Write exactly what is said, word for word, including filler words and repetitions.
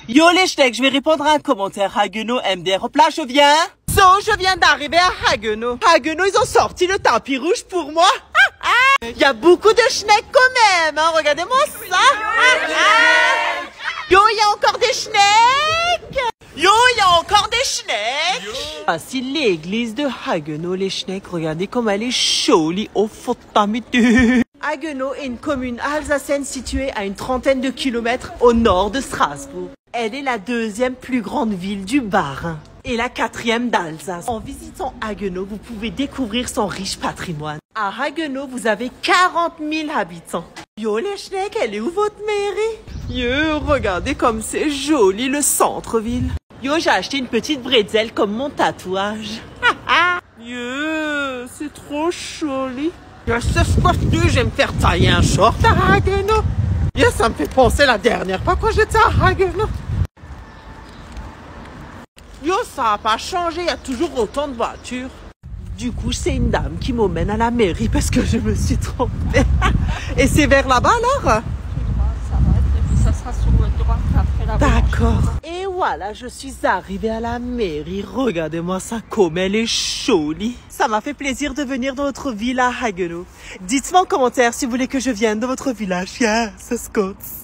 Yo les schnecks, je vais répondre à un commentaire. Haguenau M D R. Hop là, je viens. So, je viens d'arriver à Haguenau. Haguenau, ils ont sorti le tapis rouge pour moi. Il y a beaucoup de schnecks quand même, hein. Regardez-moi ça. Yo, il y a encore des schnecks. Yo, il y a encore des schnecks. Voici l'église de Haguenau, les schnecks. Regardez comme elle est jolie au fotamitu. Haguenau est une commune alsacienne située à une trentaine de kilomètres au nord de Strasbourg. Elle est la deuxième plus grande ville du Bas-Rhin et la quatrième d'Alsace. En visitant Haguenau, vous pouvez découvrir son riche patrimoine. À Haguenau, vous avez quarante mille habitants. Yo les schnecks, elle est où votre mairie? Yo, regardez comme c'est joli le centre-ville. Yo, j'ai acheté une petite bretzel comme mon tatouage. Yo, c'est trop joli. Je sais pas, je vais me faire tailler un short à Haguenau. Yo, ça me fait penser la dernière fois quand j'étais à Haguenau. Yo, ça n'a pas changé, il y a toujours autant de voitures. Du coup, c'est une dame qui m'emmène à la mairie parce que je me suis trompée. Et c'est vers là-bas alors? Ça va être, et puis ça sera sur votre droite après la D'accord. Et voilà, je suis arrivée à la mairie. Regardez-moi ça comme elle est jolie. Ça m'a fait plaisir de venir dans votre ville à Haguenau. Dites-moi en commentaire si vous voulez que je vienne dans votre village. Yes, Scots.